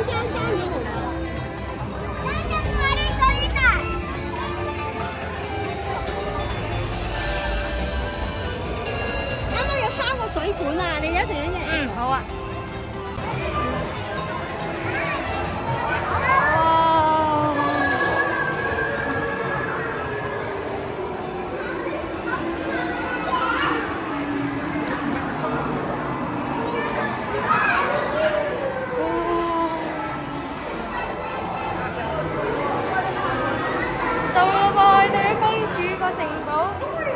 啱啱有3個水管啊，你一定要贏。 嗯，好啊。到啦噃，我哋嘅公主個城堡。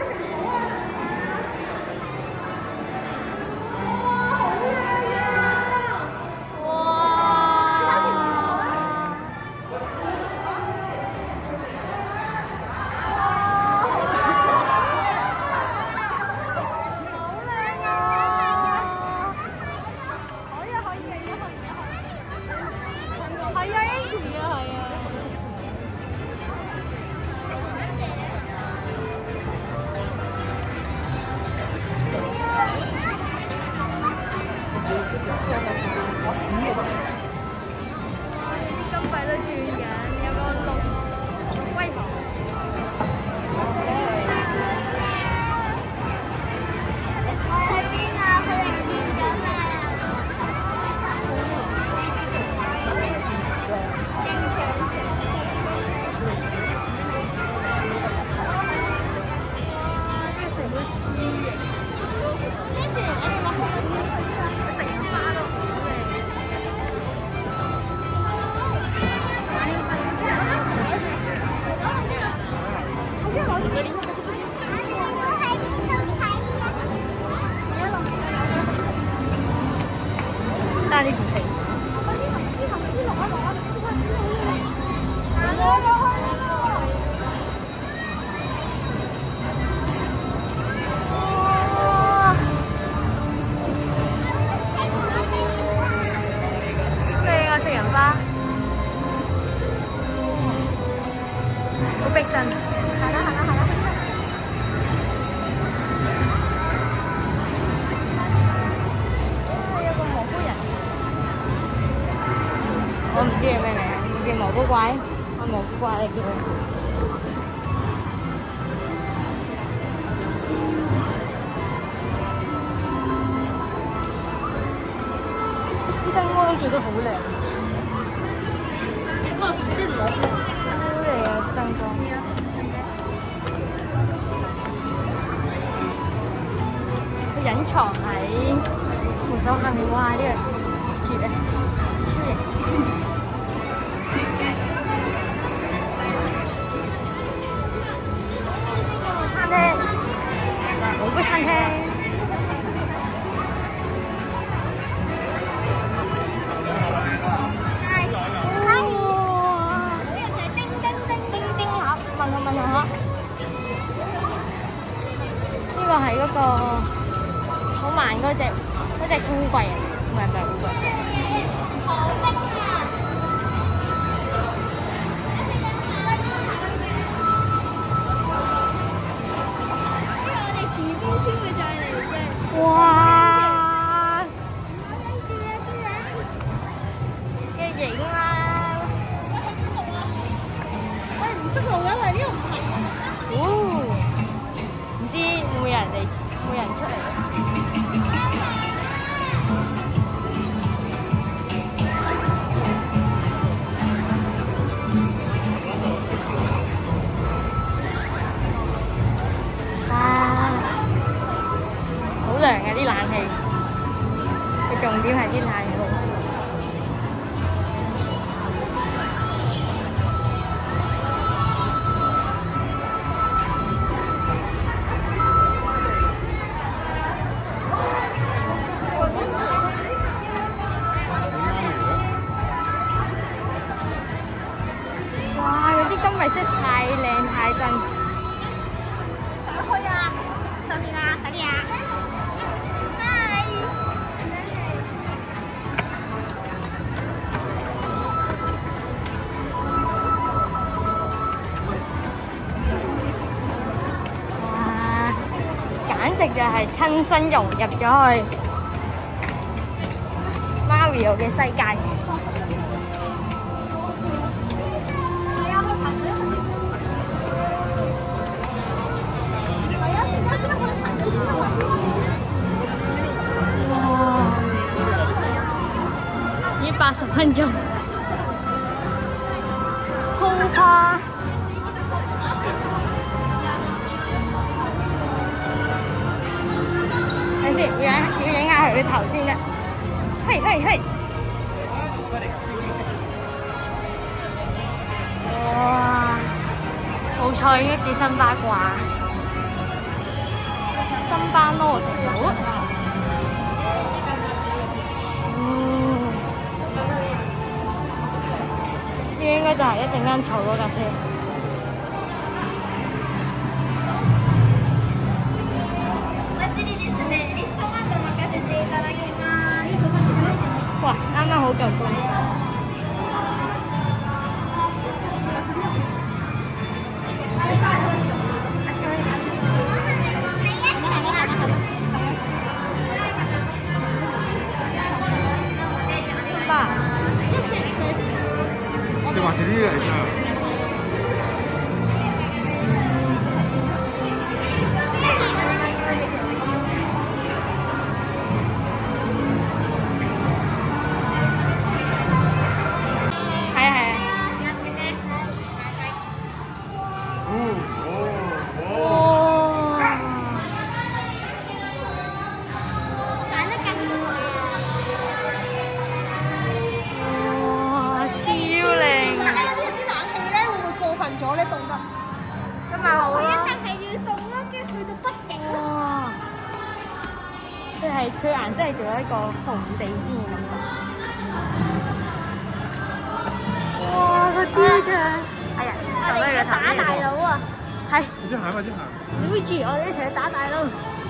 啲錢食。咩啊？食人花，好逼真。係啦係啦係啦。有個蘑菇人。我唔知係咩名，叫蘑菇怪，係蘑菇怪嚟叫。啲燈光都做得好靚，好靚啊！啲燈光。佢隱藏喺扶手下面，哇！呢個絕啊，超型！餐廳，蘑菇餐廳。問下，呢個係嗰個好慢嗰隻烏龜啊，唔係烏龜。好逼啊！因為我哋遲啲先會再嚟嘅。哇！嘅影啦！我哋唔識路㗎，因為呢度唔係。唔知會唔會有人嚟，會有人出嚟？啊！好涼嘅啲冷氣，佢重點係啲冷氣好。今日真係太靚太真，上去啊！上面啊，快啲啊！嗨！哇！簡直就係親身融入咗去 Mario 嘅世界。 80分鐘。好怕。等先，要影下佢嘅頭先啦。嘿嘿嘿！哇！好彩應該幾新巴啩，新巴羅城堡。呢應該就係一陣間坐嗰架車。哇！啱啱好夠鐘。 你話食呢啲嚟啫。 咗咧，凍得。 咁咪好咯。 一定係要凍咯，跟住去到北極咯。 佢顏色係做一個紅地氈嘅感覺。哇！個雕像，係啊，我哋打大佬啊！係。 快啲行，快啲行。 Luigi，我哋一齊去打大佬。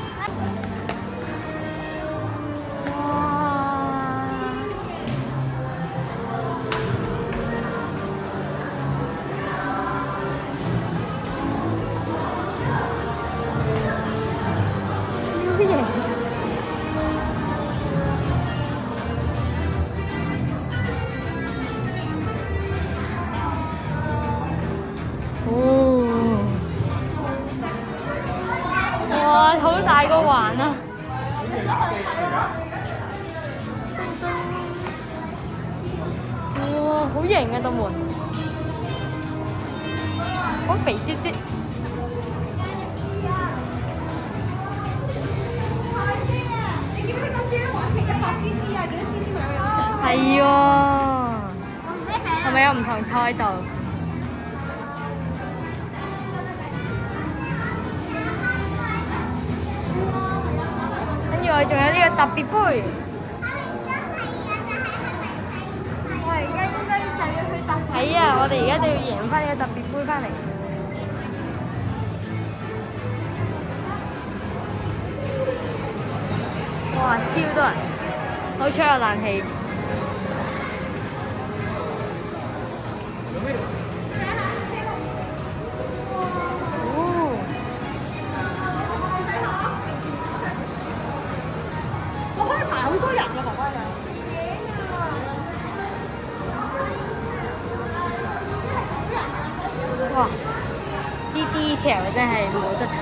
哇！好大個環啊！哇！好型啊！道門，好肥嘟嘟。 你記唔記得嗰次咧玩皮100cc啊？幾多 cc 咪有獎？ 係喎。係咪有唔同賽道？仲有呢個特別杯。 我而家應該就要去特別。 係啊，我哋而家就要贏翻呢個特別杯翻嚟。哇！超多人，好彩有冷氣。 好多人嘅爸爸呀！ 哇！啲 detail 真係冇得彈。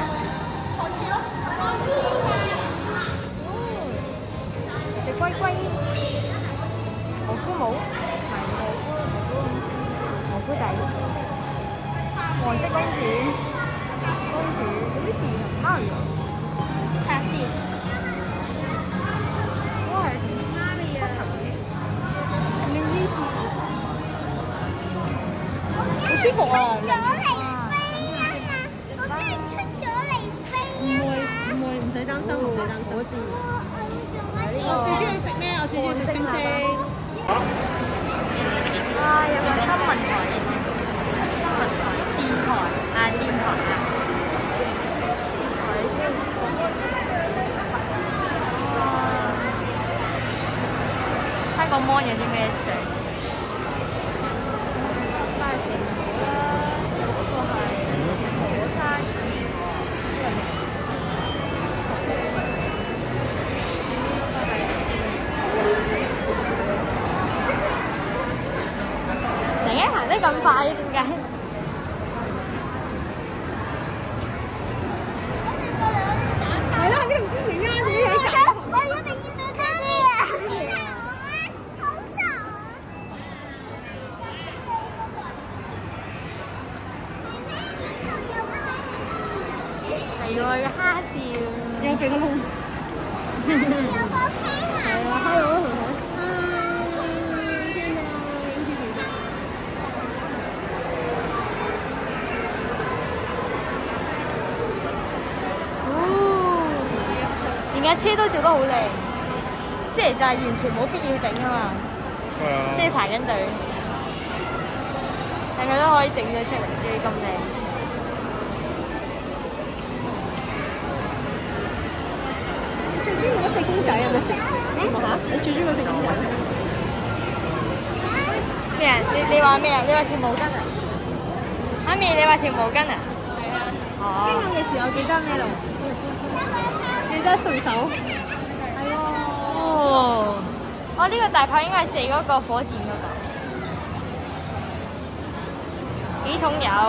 隻龜龜，蘑菇帽，蘑菇仔，黃色公主，有啲電蝦樣。睇下先。 好舒服啊！ 出咗嚟飛啊嘛！我真係出咗嚟飛啊嘛！ 唔使擔心，唔使擔心。我最中意食咩？我最中意食星星。 啊！有個新聞台嘅啫，新聞台、電台啊，電台啊。台先。睇個 mon 有啲咩相？行得咁快點解？ 係啦，呢度唔知點解自己喺度。 我一定見到真嘅。好傻啊！ 個蝦笑， 有鼻個窿。 有個傾係啊，hello 同學。 而家車都做得好靚，即係就係完全冇必要整啊嘛。 係啊。 即係排緊隊，但佢都可以整咗出嚟，仲要咁靚。 你最中意嗰隻公仔有冇食？嚇！你最中意嗰隻公仔？ 咩啊？你話咩啊？你話條毛巾啊？媽咪，你話條毛巾啊？係啊。哦。 經過嘅時候記得咩咯？記得順手。 係喎。哦。我呢個大炮應該係射嗰個火箭嗰個。幾桶油。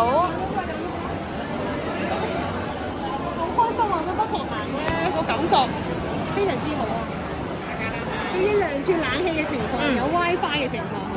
好開心啊！佢不停行咧，個感覺非常之好啊！仲要涼住冷氣嘅情況，有 WiFi 嘅情況。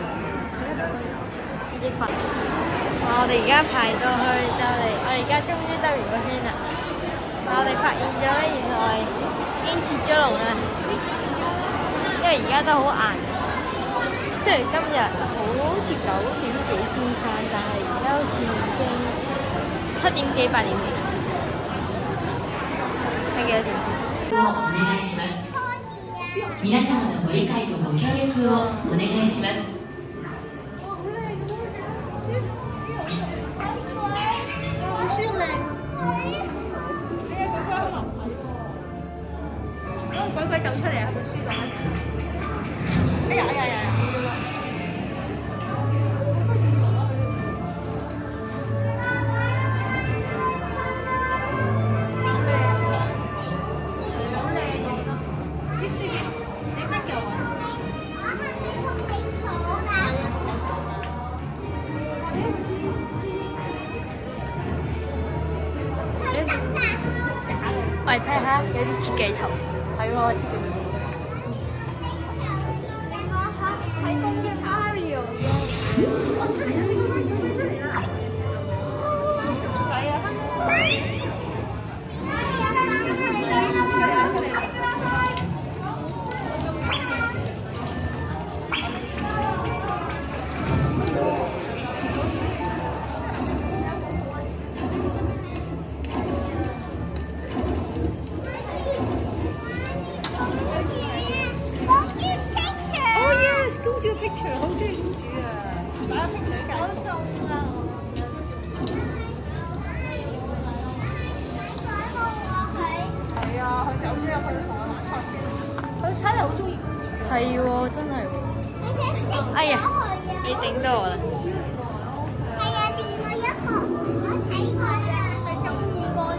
啲份。我哋而家排到去就嚟，我哋而家終於兜完個圈啦。我哋發現咗咧，原來已經截咗龍啦。因為而家都好晏，雖然今日好似9點幾先散，但係而家好似已經7點幾8點幾。睇幾多點先？ お願いします。皆様のご理解とご協力をお願いします。 好舒靚。你嘅鬼鬼好流體喎。嗰個鬼鬼走出嚟啊！本書度。哎呀哎呀哎呀！ 我哋睇下，有啲設計圖，係喎設計圖。係咁嘅 Ariel 係喎，真係喎。哎呀，你整到我啦！ 係啊，掂過一個，我睇過啊。佢中意過。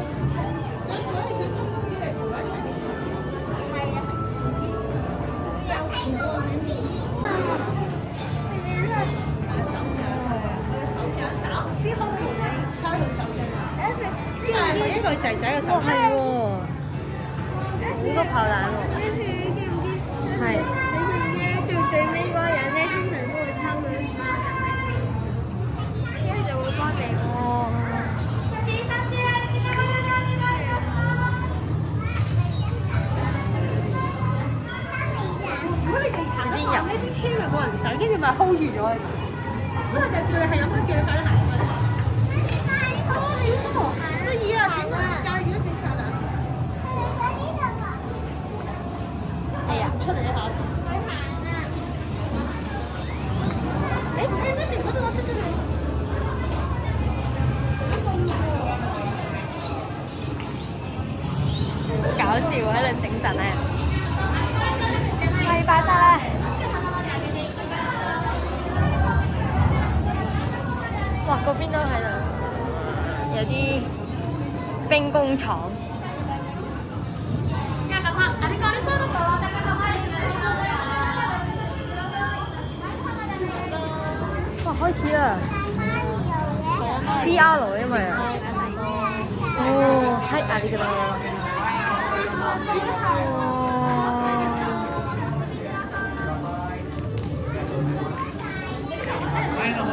係啊。有睇過想掂。 之後同你開佢手嘅。呢個係咪一個仔仔嘅手？ 係喎，好多炮彈喎。係。 最尾嗰個人咧，通常都會偷佢，跟住就會幫你。 哦。 如果你哋行得慢呢啲車咪冇人上，跟住咪 hold 住咗佢。所以就叫你係咁樣叫你快啲行過嚟。都已啊，點啊？教如果正常啊？ 係啊，出嚟一下。搞笑喺度整陣咧，係爆炸啦！哇，嗰邊都喺度，有啲兵工廠。哇，開始啦 ！PR 因為啊，哦，係啊，呢個咯。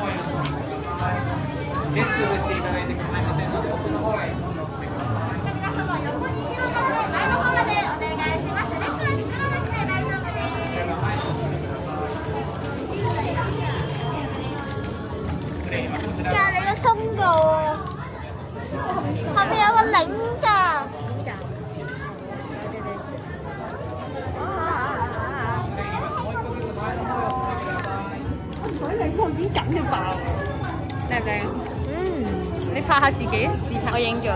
ゲストをしていただいて構いませんので奥の方へ。 拍下自己自拍。 我影咗。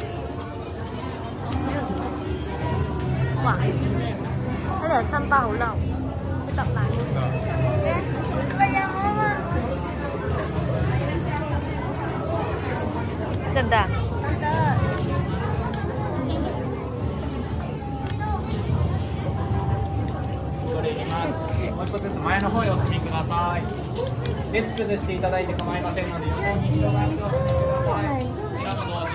哇！呢條新巴好嬲，得啦。得唔得？ もう一つずつ前の方へお進みください。列崩していただいて構いませんので、横に広がってお進みください。こちらもどうぞ。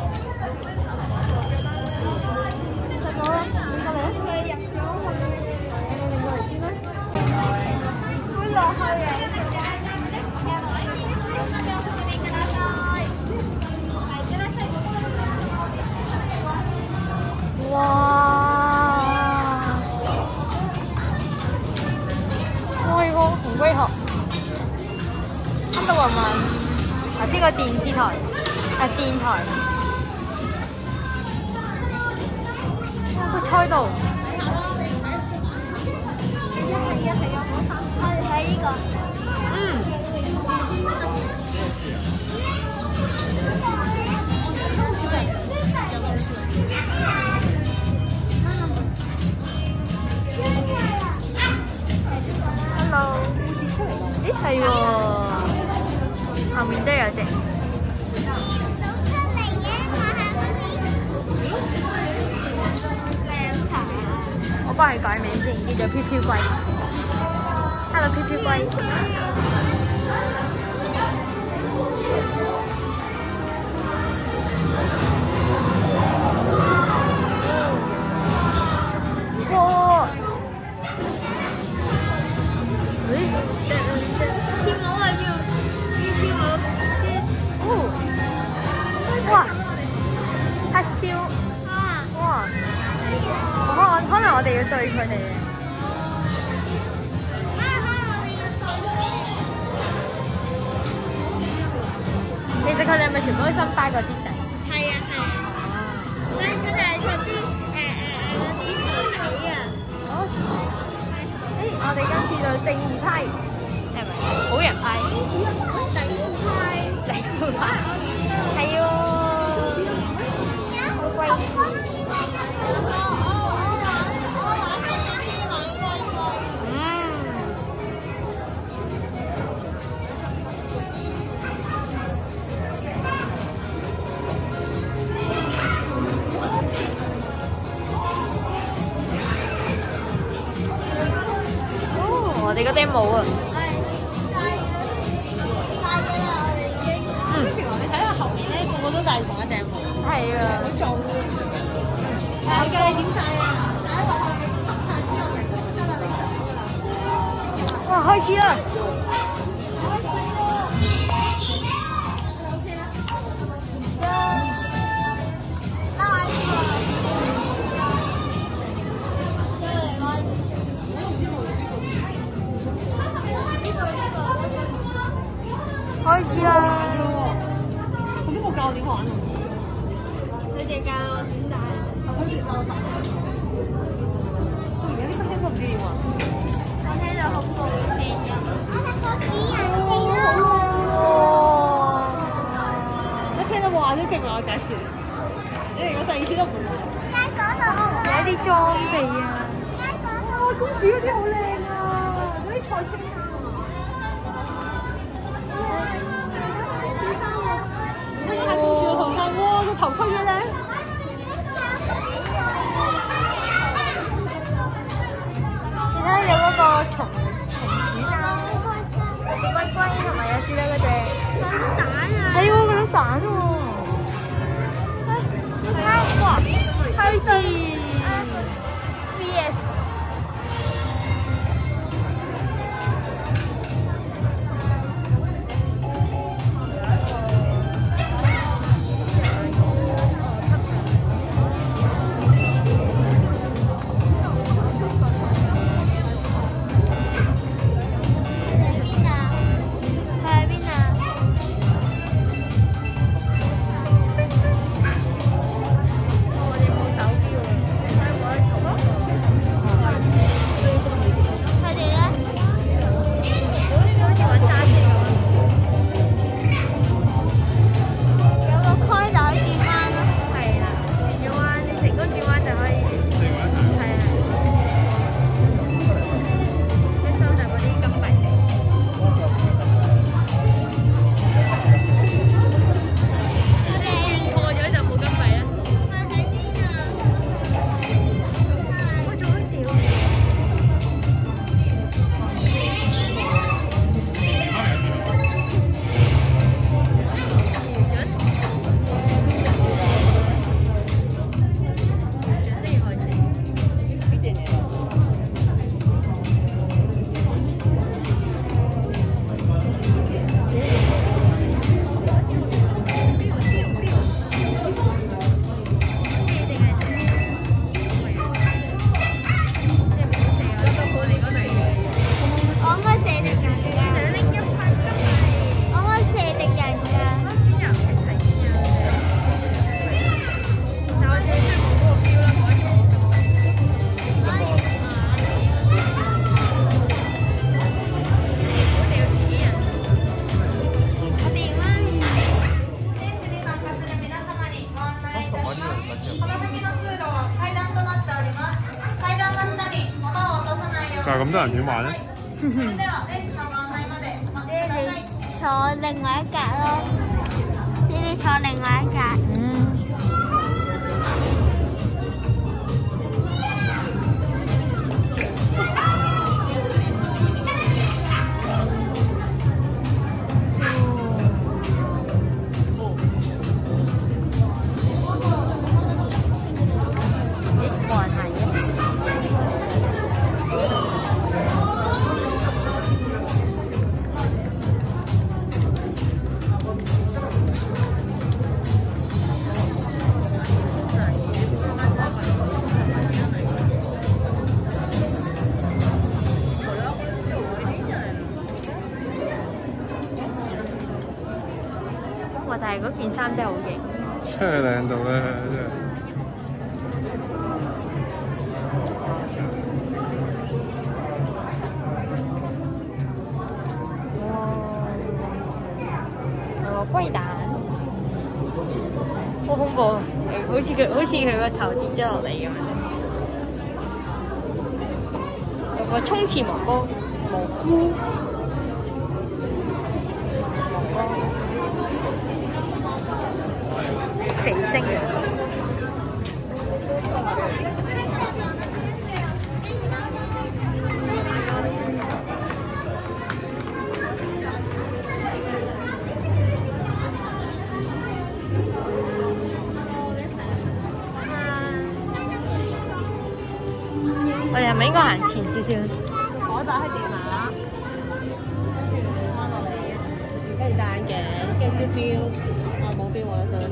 哇！哇！呢個紅龜殼，啱到雲雲。頭先個電視台，電台。哇！個菜度。係啊，我哋睇呢個。Hello， 咦係喎，後面都有隻。我幫佢改名先，叫做飄飄龜。Hello， 飄飄龜。哇！哇！黑超哇！可能我哋要對佢哋嘅。其實佢哋係咪全部都新巴嗰啲仔？ 係啊係啊，佢哋係出啲嗰啲兔仔啊。 我哋今次就正義派，係咪？好人派。 頂派。 頂派。係喎。好貴。我哋嗰頂帽啊！ 你睇下後面咧，個個都戴同一頂帽。 係啊。 好重。係㗎，你點戴啊？戴落去吸曬之後嚟，得啦，你得啦。 哇！開始啦！開始啦！ 佢都冇教我點玩喎。 佢哋教我點戴。 佢哋教我戴。而家啲新丁都唔知點玩。 我聽到好高聲㗎。 一聽到哇都勁啦，我解説。你如果第二次都唔會玩。 有啲裝備啊！ 哇，公主嗰啲好靚啊！嗰啲賽車衫。乜嘢係公主嘅頭衫？哇，個頭盔嘅咧。 而家有嗰個松鼠蛋、龜龜同埋有少少嗰隻蛋啊！係喎，嗰啲蛋喎。哇！開始 VS。 多人點玩咧？ 坐另外一格咯，你坐另外一格。 哇！但係嗰件衫真係好型， 真係靚到咧，真係。 有個龜蛋，好恐怖，好似佢個頭跌咗落嚟咁樣。有個沖刺蘑菇，肥星。我哋係咪應該行前少少？ 我打開電話，跟住戴眼鏡，跟住標，冇標我得。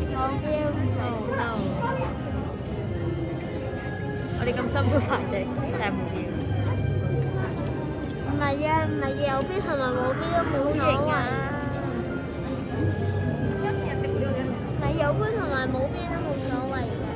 我哋咁辛苦排隊，但係冇標。 唔係啊，唔係有邊同埋冇邊都冇所謂。唔係有邊同埋冇邊都冇所謂嘅。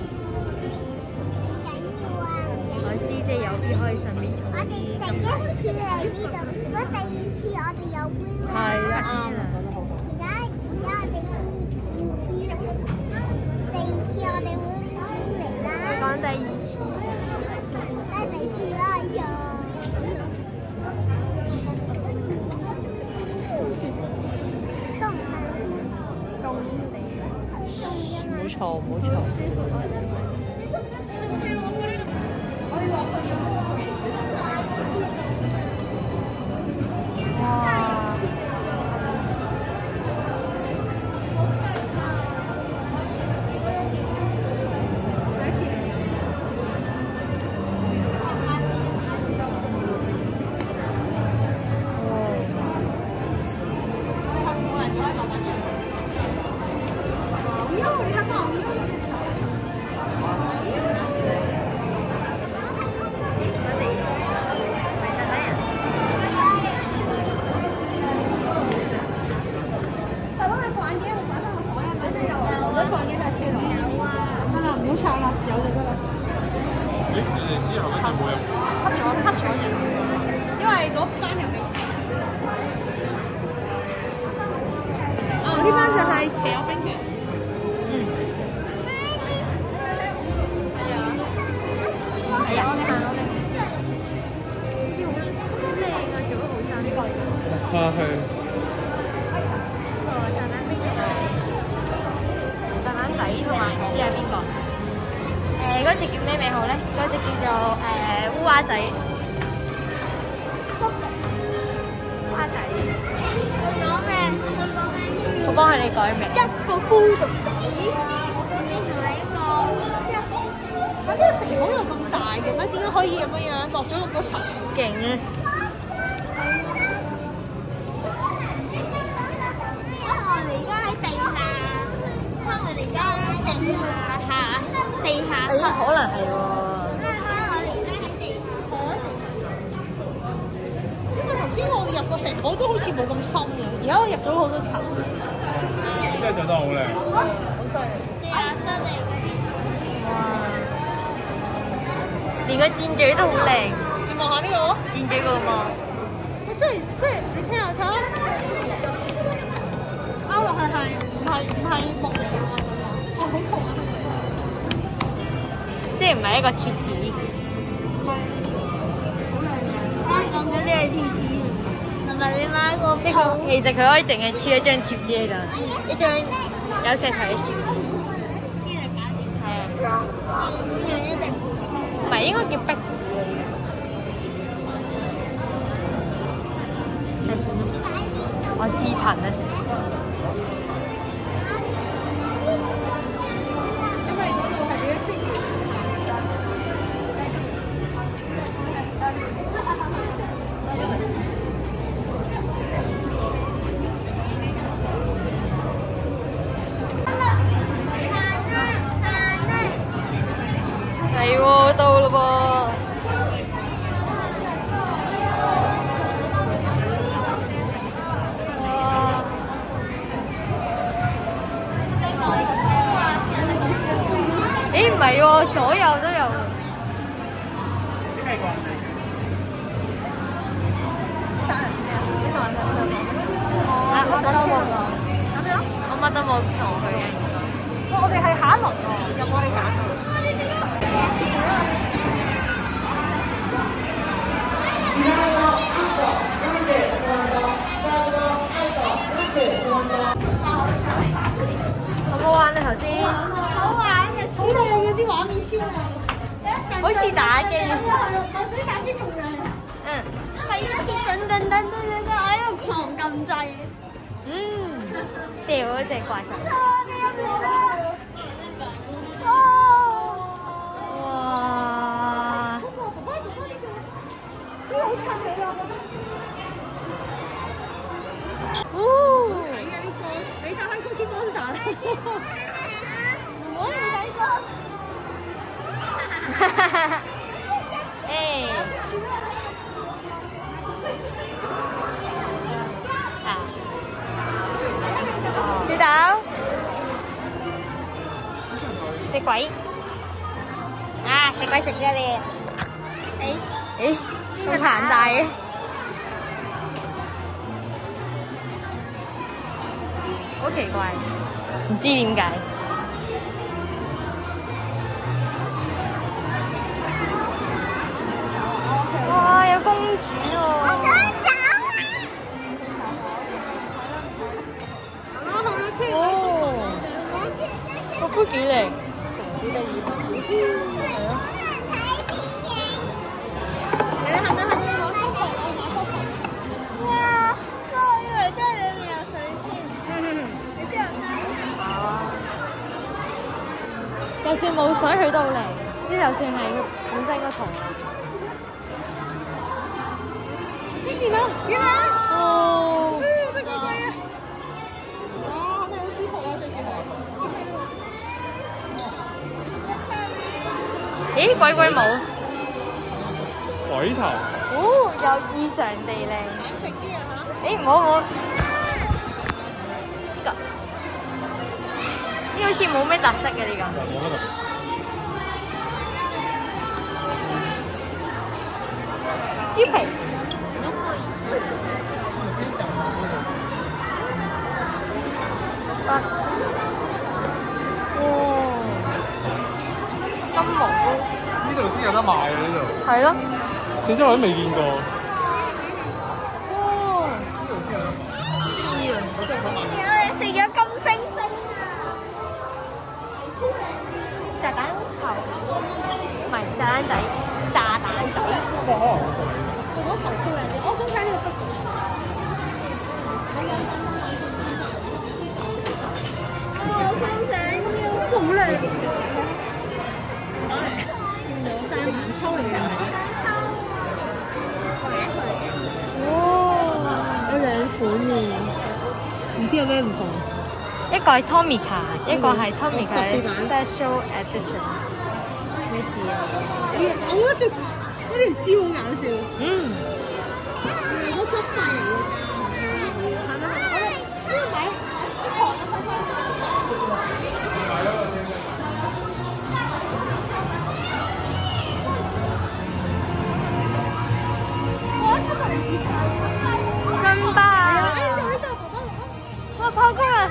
我知即係有邊可以順便我哋第一次嚟呢度，如果第二次我哋有邊啦。 係啊，啱啊。 而家我哋要邊啦。第二次我哋會拎邊嚟啦。 你講第二次。 梗係第二次啦，呀！ 冇錯，冇錯。 呢班就係邪惡冰淇係啊，我哋行我哋。啲好靚啊，做得好讚呢個。 啊係。 蛋蛋冰淇淋，蛋蛋仔同埋唔知係邊個？嗰隻叫咩名好咧？嗰隻叫做烏鴉仔。烏鴉仔。 佢講咩？ 我幫佢哋改名。 一個孤獨仔，我哋同埋一個， 呢個城堡又咁大嘅咩？點解可以咁樣落咗咁多層？ 勁啊！ 我哋而家喺地下，我哋而家喺地下， 可能係喎。 因為頭先我哋入個城堡都好似冇咁深嘅，而家我入咗好多層。 真係做得好靚。 好犀利！ 地下室嚟嘅。 哇！連個箭嘴都好靚。 你望下呢個箭嘴個嘛。 真係你聽下睇，勾落去係唔係木嚟㗎嘛？哇，好痛啊！ 即係唔係一個貼紙。 好靚嘅。 啊！你買個即係佢其實佢可以淨係黐一張貼紙喺度，一張有石頭嘅貼紙。係啊，唔係應該叫壁紙啊！呢個係算啦，我自憑啊。 因為嗰度係俾咗職員。 係喎，到嘞噃！哇！咦，唔係喎，左右都有。啊！我乜都冇講。 咁樣？ 我乜都冇同佢嘅。 我哋係下一輪喎，入我哋揀。 好唔好玩啊？頭先好玩嘅，好靚嘅啲畫面超靚， 好似打機。 我比打機仲靚。 嗯， 係一次等，我喺度狂撳掣。 掉嗰隻怪獸。哇！ 呢個好襯你啊，我覺得。睇啊呢個，你睇下 Cookie Monster 我未睇過。 誒。小豆，隻鬼啊！隻鬼食咗你。誒，咁膨大嘅。好奇怪，唔知點解。哇！有公主喎。 我想走哦，個杯幾靚。 哇！我以為真係裏面有水添。你知有山。 就算冇水，佢都好靚。呢就算係佢本身個圖。 呢件啊，點啊？ 哦。 得幾貴啊？哇，真係好舒服啊！着住佢。 咦，鬼鬼舞？ 鬼頭。 哦，有異常地靚。 眼食啲啊嚇！ 誒，唔好唔好。呢好似冇咩特色嘅呢個。 冇乜特別。 蕉皮。哇！金毛呢度先有得賣啊！呢度。 係咯。 四周我都未見過。 哇！ 呢度先有得賣。我真係想買。 我哋食咗金星星啊！ 炸蛋頭，唔係炸蛋仔，炸蛋仔。 哇！ 我覺得頭超靚啲，我想睇呢個幅圖。好靚，用晒盲抽嚟嘅。哇！有兩款喎，唔知有咩唔同。 一個係 Tomica，一個係 Tomica Special Edition。 咩字啊？我覺得嗰條蕉好搞笑。嗰種髮型嘅。係咪？我哋呢個買新巴。哇，破功啊！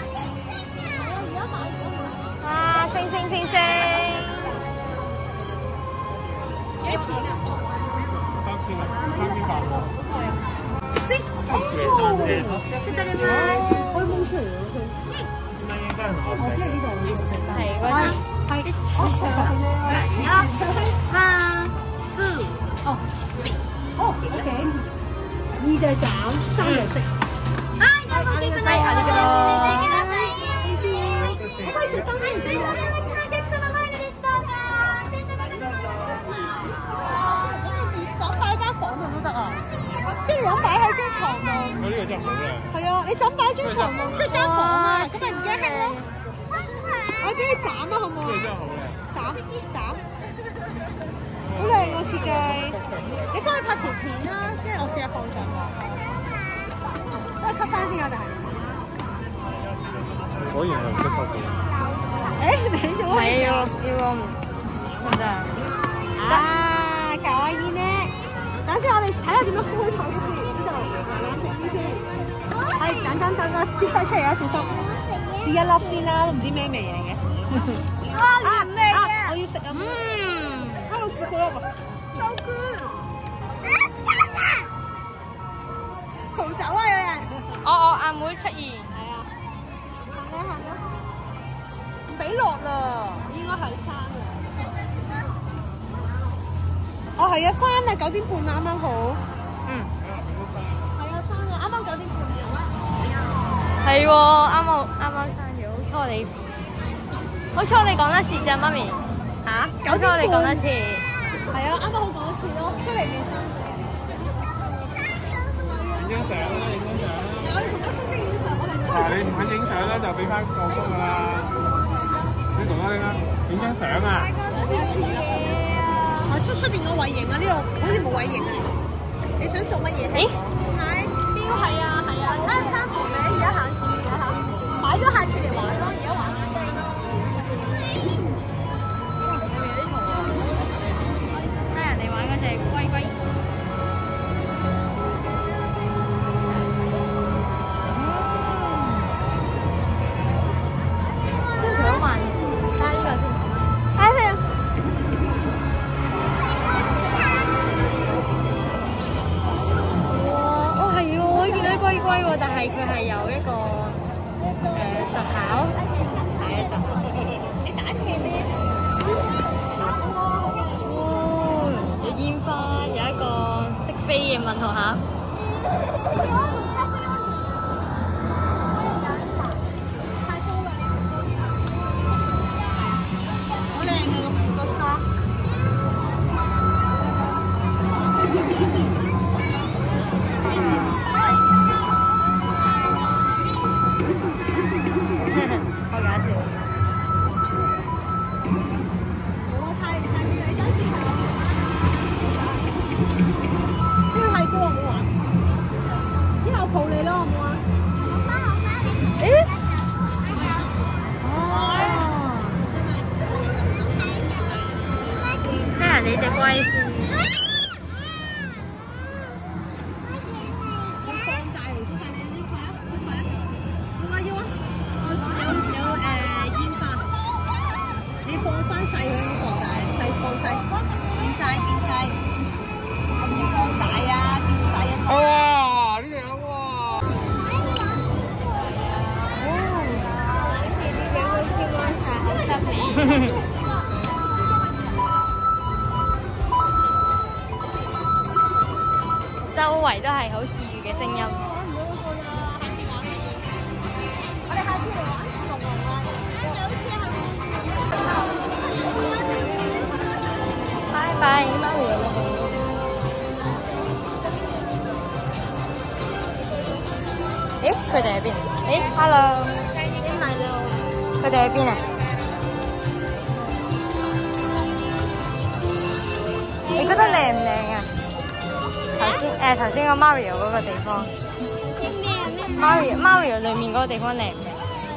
啊，星星星星。 幾錢啊？ 3000啊，3800。 得你嗎？開蒙出嚟喎佢。我即係呢度。 係嗰啲。 係。1、2、哦，OK。2隻斬，3隻色。我可以着燈先唔俾我。想擺間房度都得啊，即係你想擺喺張床度。 我呢個真係好靚。 係啊，你想擺張床度，即係間房啊嘛，咁咪唔驚黑咯。我俾你斬啊，好唔好啊？ 呢個真係好靚。 斬，好靚個設計。你翻去拍條片啦，即係我試下放上網。都係吸翻先啊，就係。 果然係唔識拍片。 誒，你做乜嘢？ 要唔得啊，卡哇伊呢？等先，我哋睇下點樣開頭先。呢度冷靜啲先。係，等個啲西出嚟啊，小心。試一粒先啦，都唔知咩味嚟嘅。我要食啊！hello， 好啊！逃走啊！有人。 我阿妹出現。 係啊，行啦。唔俾落啦，應該係生嘅。哦，係啊，生啊，9點半啊，啱啱好。係啊，生啊，啱啱9點半。 係喎，啱生咗，好彩你講得切咋，媽咪。 嚇好彩你講得切。 係啊，啱啱好講一次咯，出嚟未生。 影張相啦，影張相啦。 我哋同一新星影相，我哋出嗱，你唔肯影相咧，就俾翻個風㗎啦。你同啦，你啦，影張相啊！ 我出邊個位型啊？呢度好似冇位型啊！你想做乜嘢？ 咦？ 標係啊，睇下衫褲未？而家行前面嚇，買咗下次嚟玩咯，而家玩緊咯。 睇人哋玩嗰隻龜龜。但係佢係有一個實考，係啊實考。 你打車咩？ 有煙花，有一個識飛嘅問號嚇。 太高啦！你食高啲啦。好靚嘅個沙。 好搞笑！ 我太美，你想試下？呢個太高啊，唔好玩。之後抱你咯，好唔好啊？ 誒？睇下你隻龜先。 哇！呢隻有喎。 周圍都係好治癒嘅聲音。 我哋下次嚟玩龍龍啊！ 拜拜，媽咪。誒，佢哋喺邊？誒 ，hello。佢哋喺邊啊？你覺得靚唔靚啊？頭先個 Mario 嗰個地方。Mario 裏面嗰個地方靚唔靚？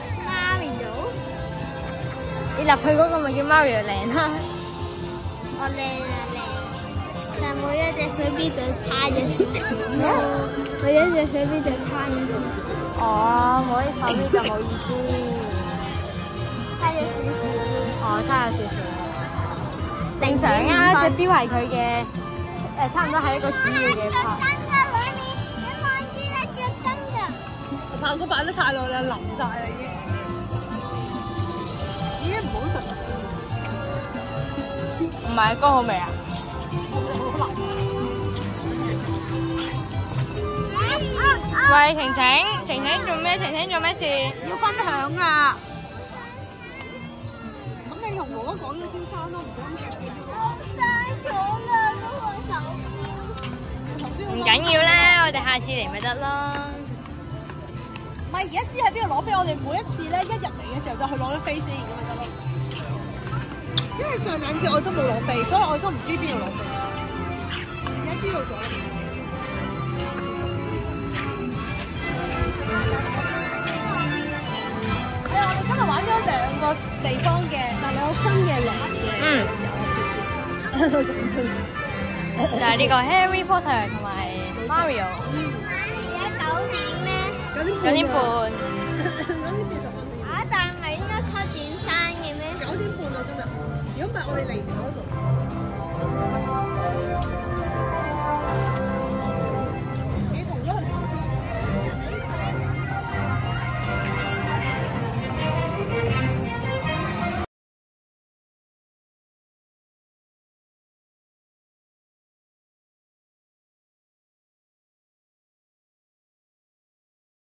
你入去嗰個咪叫 Mario 靚啦。 我靚啊靚，但每一隻水邊就差咗少少。每一隻水邊就差咗少少。 哦，冇啲手邊就冇意思。 差咗少少。 哦，差咗少少。正常啊，隻錶係佢嘅差唔多係一個主要嘅 part。 着燈㗎裏面，你望住啦，着燈㗎。 蛋糕擺得太耐啦，淋晒啦已經。咦？唔好食。 唔係乾好味啊？ 好難。 喂，晴做咩？晴做咩事？ 要分享啊！咁你同哥哥講咗先生咯，唔講嘅。 生咗啦，嗰個手錶。 唔緊要啦，我哋下次嚟咪得咯。 唔係，而家知喺邊度攞飛，我哋每一次咧一入嚟嘅時候就去攞咗飛先咁咪得咯。因為上兩次我都冇攞飛，所以我都唔知邊度攞飛。而家知道咗。我哋今日玩咗2個地方嘅，但係有新嘅就係呢個 Harry Potter 同埋 Mario。 而家9點咩 9點半。 但係應該7點3嘅咩？ 9點半啊今日。如果唔係我哋嚟唔到嗰度。